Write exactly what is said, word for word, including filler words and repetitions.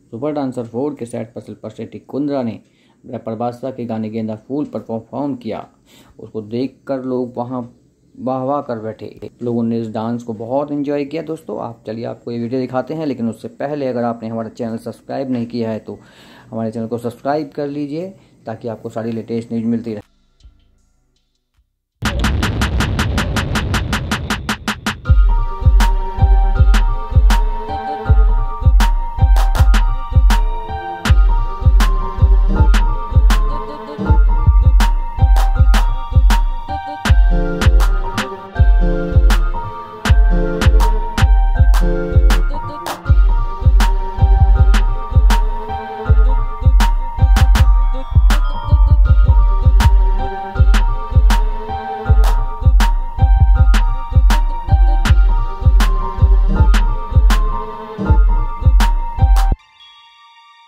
Super dancer four के set पर शिल्पा शेट्टी कुंद्रा ने रैपर बादशाह के गाने गेंदा फूल पर परफॉर्म किया। उसको देखकर लोग वहां वाह वाह कर बैठे। लोगों ने इस डांस को बहुत एंजॉय किया। दोस्तों आप चलिए आपको ये वीडियो दिखाते हैं, लेकिन उससे पहले अगर आपने हमारा चैनल सब्सक्राइब नहीं किया है तो हमारे चैनल को सब्सक्राइब कर लीजिए ताकि आपको सारी लेटेस्ट न्यूज़ मिलती रहे।